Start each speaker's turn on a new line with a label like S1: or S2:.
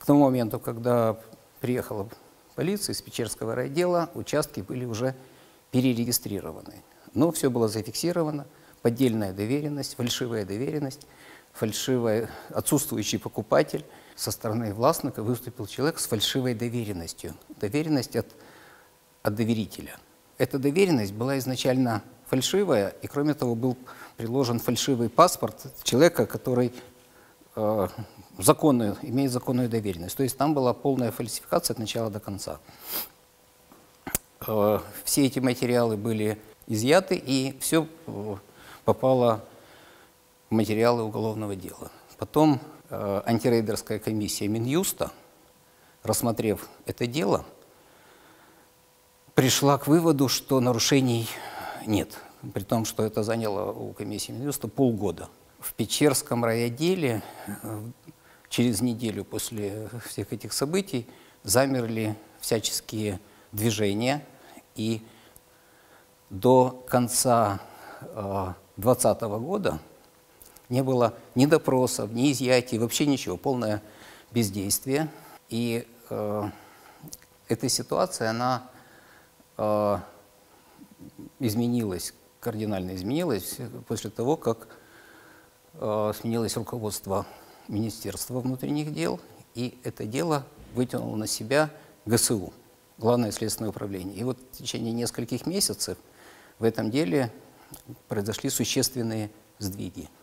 S1: тому моменту, когда приехала полиция из Печерского райотдела, участки были уже перерегистрированы. Но все было зафиксировано, поддельная доверенность, фальшивый, отсутствующий покупатель. Со стороны властника выступил человек с фальшивой доверенностью. Доверенность от доверителя. Эта доверенность была изначально фальшивая, и кроме того был приложен фальшивый паспорт человека, который имеет законную доверенность. То есть там была полная фальсификация от начала до конца. Все эти материалы были изъяты, и все попало в материалы уголовного дела. Потом антирейдерская комиссия Минюста, рассмотрев это дело, пришла к выводу, что нарушений нет, при том, что это заняло у комиссии Минюста полгода. В Печерском райотделе через неделю после всех этих событий замерли всяческие движения, и до конца 2020 года не было ни допросов, ни изъятий, вообще ничего, полное бездействие. И эта ситуация, она изменилась, кардинально изменилась после того, как сменилось руководство Министерства внутренних дел, и это дело вытянуло на себя ГСУ, Главное следственное управление. И вот в течение нескольких месяцев в этом деле произошли существенные сдвиги.